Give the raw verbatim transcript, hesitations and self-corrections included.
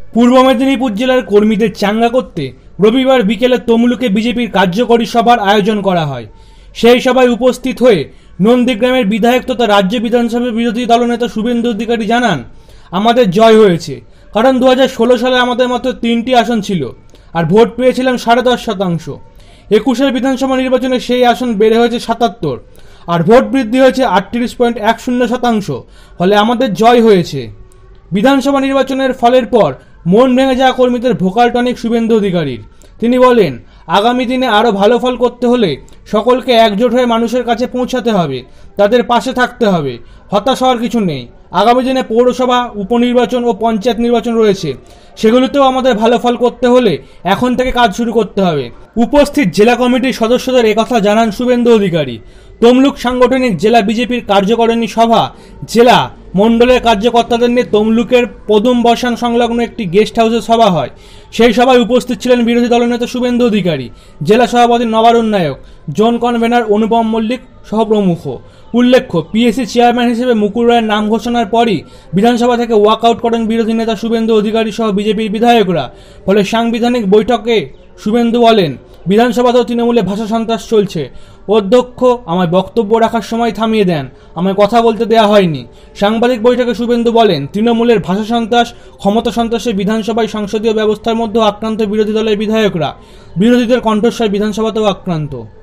পূর্ব মেদিনীপুর জেলার কর্মীদের চাঙ্গা করতে রবিবার বিকেলে তমলুকে বিজেপির কার্যকরী সভার আয়োজন করা হয়। সেই সভায় উপস্থিত হয়ে নন্দীগ্রামের বিধায়ক তথা রাজ্য বিধানসভার বিরোধী দলনেতা শুভেন্দু অধিকারী জানান, আমাদের জয় হয়েছে, কারণ দু হাজার ষোলো সালে আমাদের মাত্র তিনটি আসন ছিল আর ভোট পেয়েছিলাম সাড়ে দশ শতাংশ। একুশের বিধানসভা নির্বাচনে সেই আসন বেড়ে হয়েছে সাতাত্তর আর ভোট বৃদ্ধি হয়েছে আটত্রিশ পয়েন্ট এক শূন্য শতাংশ। ফলে আমাদের জয় হয়েছে। বিধানসভা নির্বাচনের ফলের পর মন ভেঙে যাওয়া কর্মীদের ভোকাল টনিক শুভেন্দু অধিকারীর। তিনি বলেন, আগামী দিনে আরও ভালো ফল করতে হলে সকলকে একজোট হয়ে মানুষের কাছে পৌঁছাতে হবে, তাদের পাশে থাকতে হবে। হতাশ হওয়ার কিছু নেই। আগামী দিনে পৌরসভা, উপনির্বাচন ও পঞ্চায়েত নির্বাচন রয়েছে, সেগুলোতেও আমাদের ভালো ফল করতে হলে এখন থেকে কাজ শুরু করতে হবে। উপস্থিত জেলা কমিটির সদস্যদের একথা জানান শুভেন্দু অধিকারী। তমলুক সাংগঠনিক জেলা বিজেপির কার্যকারিণী সভা জেলা মণ্ডলের কার্যকর্তাদের নিয়ে তমলুকের পদুম বসান সংলগ্ন একটি গেস্ট হাউসে সভা হয়। সেই সভায় উপস্থিত ছিলেন বিরোধী দলনেতা শুভেন্দু অধিকারী, জেলা সভাপতি নবারুণ নায়ক, জোন কনভেনার অনুপম মল্লিক সহ প্রমুখ। উল্লেখ্য, পিএসসি চেয়ারম্যান হিসেবে মুকুল রায়ের নাম ঘোষণার পরই বিধানসভা থেকে ওয়াকআউট করেন বিরোধী নেতা শুভেন্দু অধিকারী সহ বিজেপির বিধায়করা। ফলে সাংবিধানিক বৈঠকে শুভেন্দু বলেন, বিধানসভাতেও তৃণমূলে ভাষা সন্ত্রাস চলছে। অধ্যক্ষ আমায় বক্তব্য রাখার সময় থামিয়ে দেন, আমায় কথা বলতে দেওয়া হয়নি। সাংবাদিক বৈঠকে শুভেন্দু বলেন, তৃণমূলের ভাষা সন্ত্রাস, ক্ষমতা সন্ত্রাসে বিধানসভায় সংসদীয় ব্যবস্থার মধ্যেও আক্রান্ত বিরোধী দলের বিধায়করা। বিরোধীদের কণ্ঠস্বর বিধানসভাতেও আক্রান্ত।